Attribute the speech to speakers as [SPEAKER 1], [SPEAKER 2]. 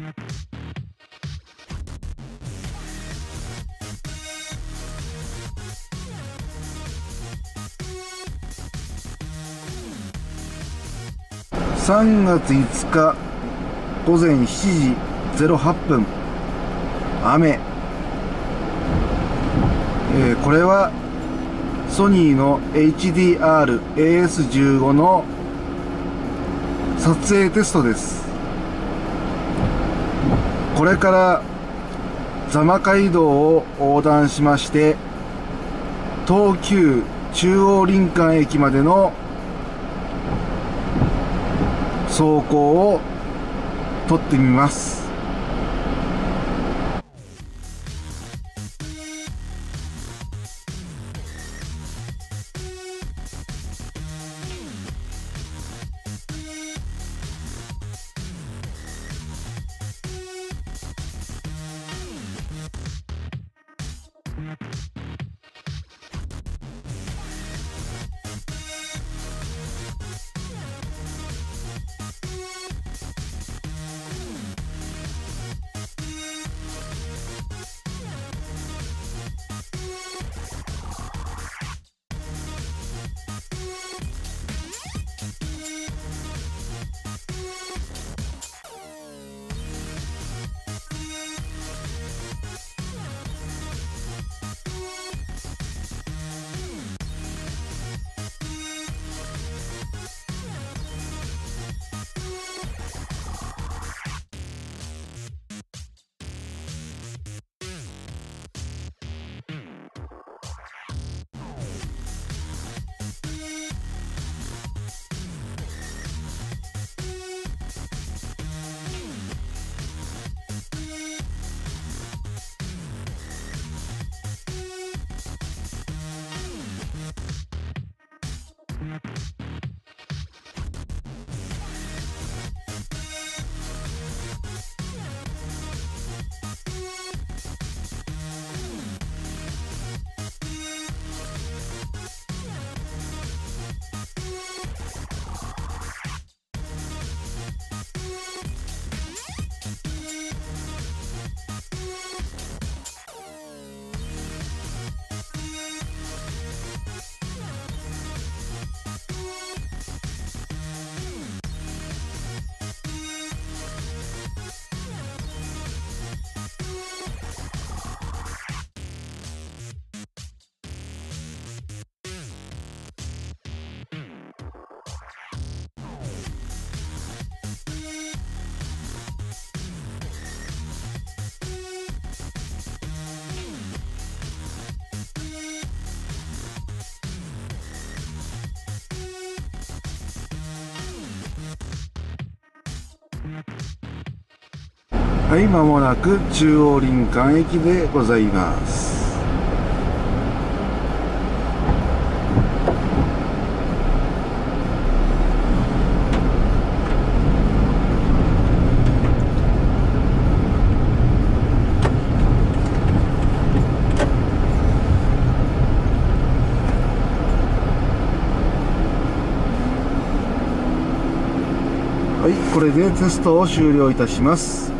[SPEAKER 1] 3月5日午前7時08分、雨。これはソニーの HDR-AS15 の撮影テストです。これから座間街道を横断しまして、東急中央林間駅までの走行を撮ってみます。はい、間もなく中央林間駅でございます。はい、これでテストを終了いたします。